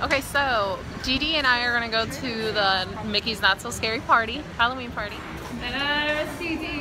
Okay, so Dee Dee and I are gonna go to the Mickey's Not So Scary party, Halloween party. There's Dee Dee.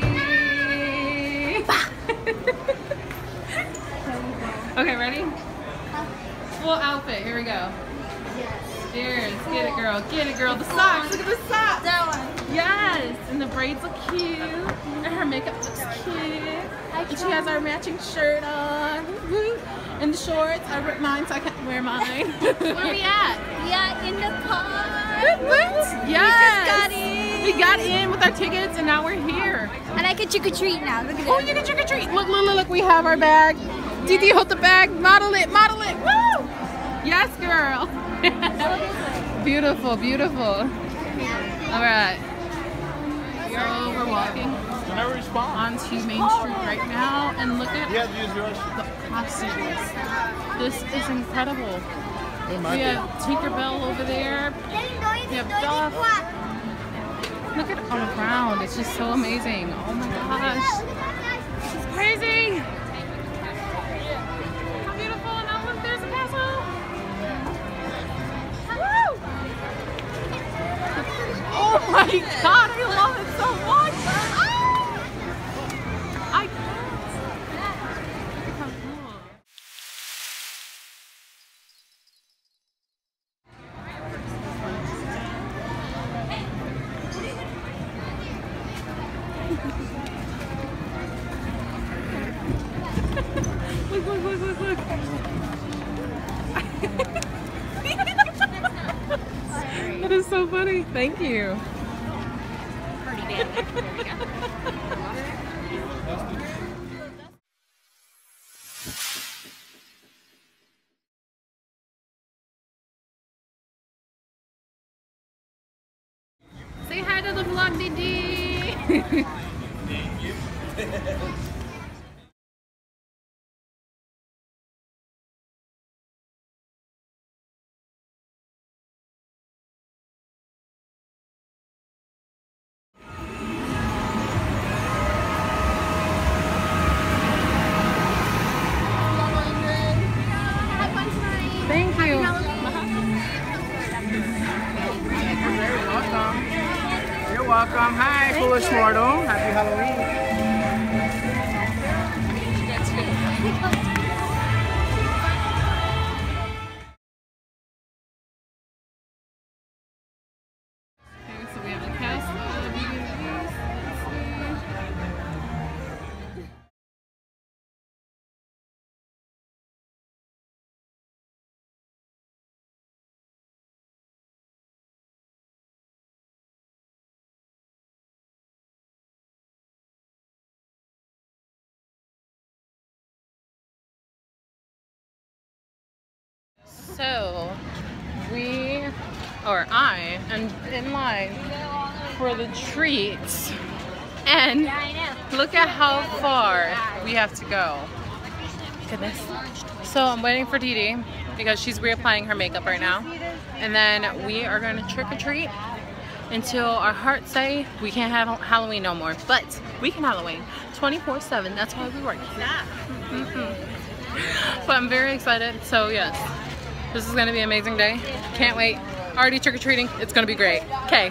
Okay, ready? Full outfit. Here we go. Cheers. Get it, girl. Get it, girl. The socks. Look at the socks. That one. Yes. And the braids look cute. And her makeup looks cute. And she has our matching shirt on. Woo. And the shorts. I ripped mine so I can't wear mine. Where we at? We are in the park. Yes. We We just got in. got in with our tickets and now we're here. And I can trick or treat now. Look at Oh, that. you can trick or treat. Look, look, look, look. We have our bag. Dee Dee, hold the bag. Model it. Model it. Woo! Yes, girl. Beautiful, beautiful. All right. So we're walking onto Main Street right now, and look at the costumes. This is incredible. We have Tinkerbell over there. We have Duff. Look at it on the ground. It's just so amazing. Oh my gosh. This is crazy. How beautiful. And now look, there's a castle. Woo! Oh my god, I love it so much. Ah! I can't. Look how cool. Look, look, look, look, look. That is so funny. Thank you. Say hi to the vlog, Dee Dee. Thank you. You're very welcome. You're welcome. Hi, foolish mortal. Happy Halloween. Okay, so we have the cast of DVDs. So I am in line for the treats, and look at how far we have to go. Goodness. So I'm waiting for Dee Dee because she's reapplying her makeup right now, and then we are going to trick or treat until our hearts say we can't have Halloween no more, but we can Halloween 24/7. That's why we work. But I'm very excited. So yes, this is going to be an amazing day. Can't wait. Already trick-or-treating. It's going to be great. Okay.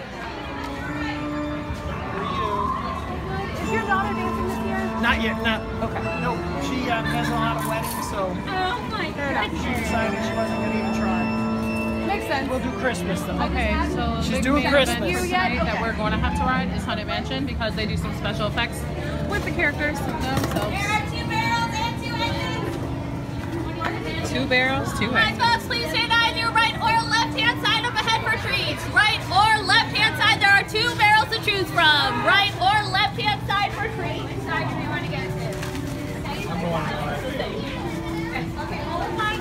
Is your daughter dancing this year? Not yet, not. Okay. No, she has a lot of weddings, so Oh my she goodness. decided she wasn't going to even try. Makes sense. We'll do Christmas though. Okay, so She's big doing main Christmas. event You tonight yet? that Okay. we're going to have to ride is Haunted Mansion because they do some special effects with the characters themselves. There are 2 barrels and 2 engines. 2 barrels, 2 Alright, heads. folks, please stand either your right or left-hand side of the head for treats. Right or left-hand side, there are 2 barrels to choose from. Right or left-hand side for treats. Which side do you want to get to? Number one. Okay, hold the line.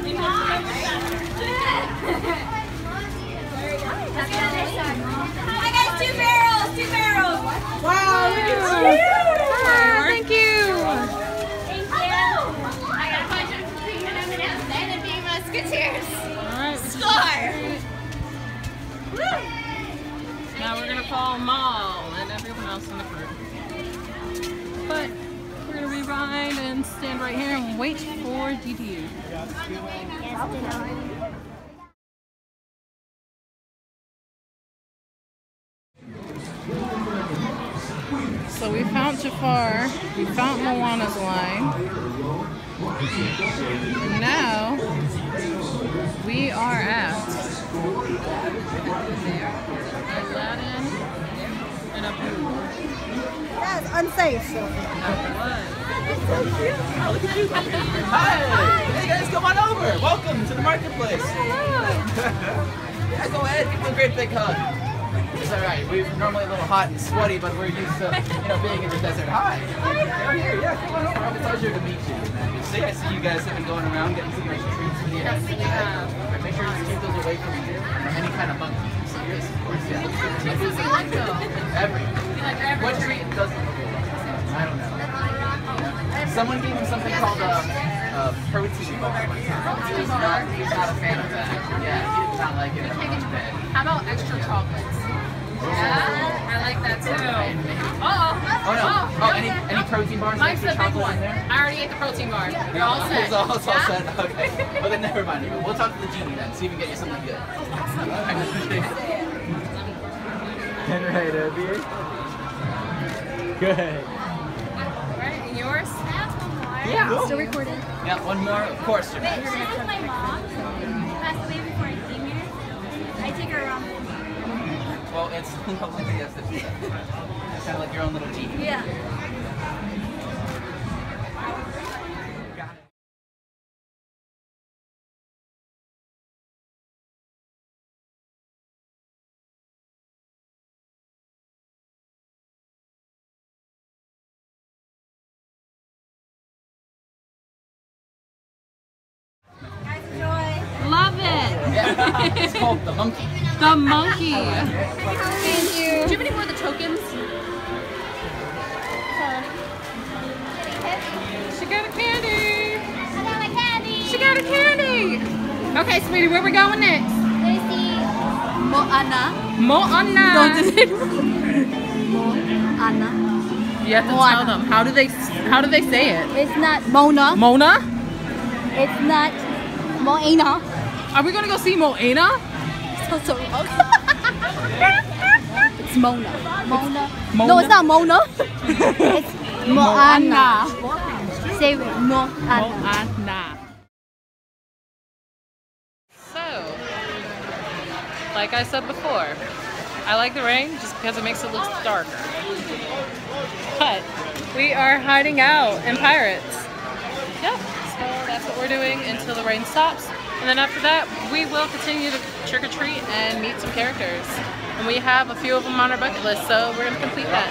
Hi guys, 2 barrels, 2 barrels. Wow, look at you. Thank you. Thank you. I got a bunch of green M&Ms and a Bee Musketeers. Alright, Score. now we're going to follow Maul and everyone else in the group. But we're going to ride and stand right here and wait for Dee Dee. far, we found Moana's line. And now we are at Aladdin and Abu. That's unsafe. Hi! Hey guys, come on over! Welcome to the marketplace! Yeah, go ahead, give them a great big hug. It's alright, we're normally a little hot and sweaty, but we're used to, being in the desert. Hi! Down here, yeah, come on over. I'm a pleasure to meet you. I see you guys have been going around getting some nice treats for the event. Make sure you keep those away from you or any kind of monkey. Yes, of course, yeah. What does he like though? What treat doesn't look good? I don't know. Someone gave him something called a protein bar one time. He's not a fan of that. Yeah, he did not like it. How about extra chocolates? Yeah, I like that too. Oh no! Oh, any protein bars? Mike's the extra big chocolate one. in there? I already ate the protein bar. You're all set. It's all set. Okay. Well then, never mind. We'll talk to the genie then. See if we can get you something good. Right, Abby. Good. Alright, and yours? Yeah. Cool. Still recording. Yeah, one more. Of course. You're This is my mom. She passed away before I came here. I take her around. Well, it's lovely, yes, that you said. It's kind of like your own little genie. Yeah. Guys, enjoy. Love it! Yeah, it's called the monkey. The monkey! Thank you. Do you have any more of the tokens? She got a candy! I got my candy. She got a candy! Okay, sweetie, where we going next? There's the Moana. Moana! Moana. You have to Moana. tell them. How do they say it? It's not Mona. Mona? It's not Moana. Are we gonna go see Moana? So it's Mona. Mona. Mona? No, it's not Mona. It's Moana. Say it. Moana. Moana. So, like I said before, I like the rain just because it makes it look darker. But we are hiding out in Pirates. Yep, so that's what we're doing until the rain stops. And then after that, we will continue to trick-or-treat and meet some characters. And we have a few of them on our bucket list, so we're going to complete that.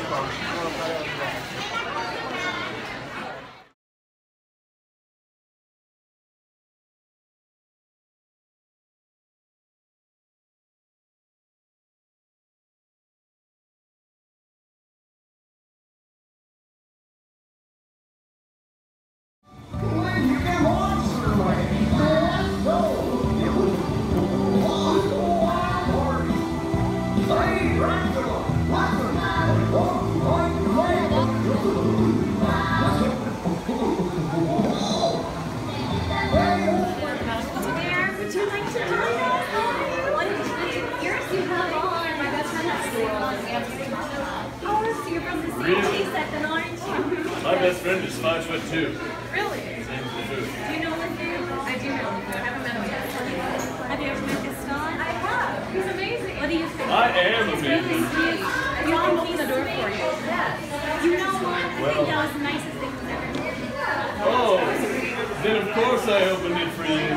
My best friend is 5'2". Really? Same as the food. Do you know what they do? I do know what they do. I haven't met him yet. Have you ever met this dog? I have. He's amazing. What do you think? I am amazing. You want him to open the door for you. You know what? I think that was the nicest thing he's ever done. Oh, then of course I opened it for you.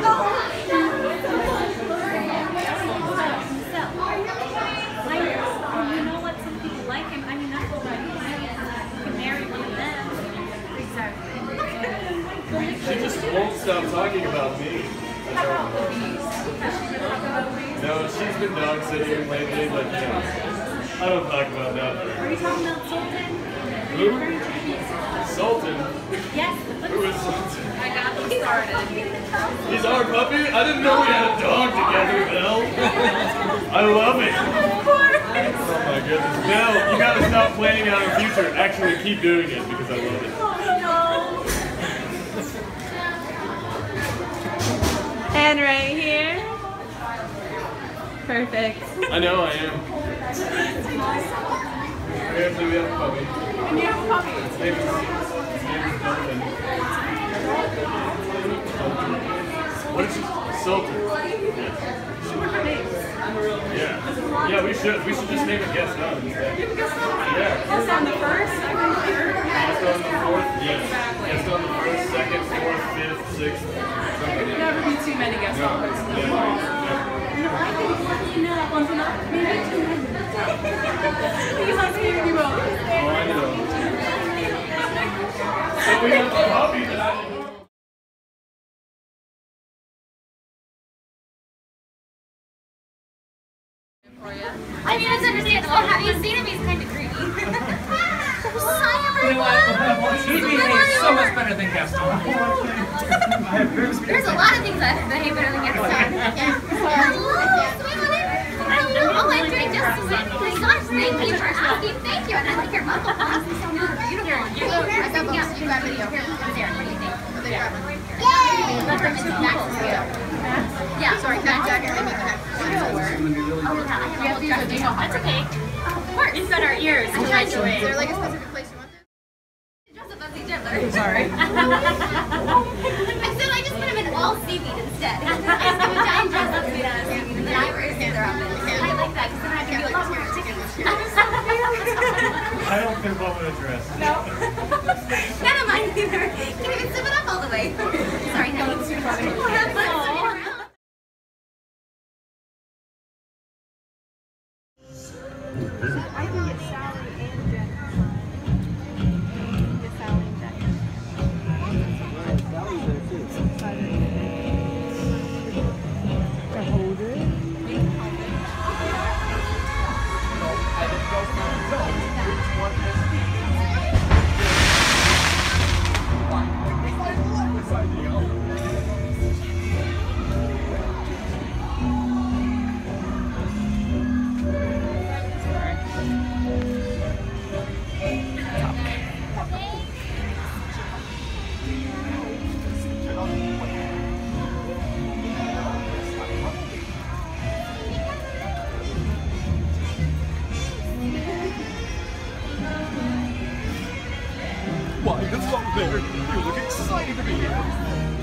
You know what? Some people like him. I mean, that's what I mean. You can marry one of them. Exactly. She just won't stop talking about me. No, she's been dog sitting lately, but I don't talk about that. Are you talking about Sultan? Who? Sultan? Yes. Who is Sultan? I got them started. He's our puppy? I didn't know we had a dog together, Belle. I love it. Oh my goodness. Belle, you gotta stop planning out our future. Actually, keep doing it because I love it. And right here. Perfect. I know I am. Apparently we have a puppy. Can you have a puppy? What is she? Sultan. Yeah. Yeah, we should. We should just name it Guest On instead. Yeah. Guest on the first, second, third. Guest on the fourth, yes. Guest on the first, second, fourth, fifth, sixth. There could never be too many guest No. stars. Yeah. Maybe too many. Because I'm scared you both. Oh, I know. So we have a puppy that I didn't know. I mean, it's understandable. Have you seen him? He's kind of creepy. You know what? Phoebe is so much better than Gaston. There's a lot of things that hate better than Gaston. Hello, oh, I'm doing just as well. Oh my gosh, thank you for asking. Thank you, and I like your muffle box. It's so beautiful. I got books. You got video. Here, what do you think? Yay! Yeah, sorry, can I jacket and make that? Oh, yeah, I have to use a That's okay. Of course. It's got our ears. Is there like a specific place you want this? Dress up as each other. Sorry. Instead, I just put him in all seaweed instead. I just have a giant dress up made out of seaweed, and then I wear his other outfit. I like that because then I can do a lot more activities. I don't fit well with a dress. No. None of mine either. Can't even zip it up all the way. Sorry, no. That's too funny. I think it's Sally and Jenna. It's Sally and Jenna. To hold it. Why, it's not there. You look excited to be here.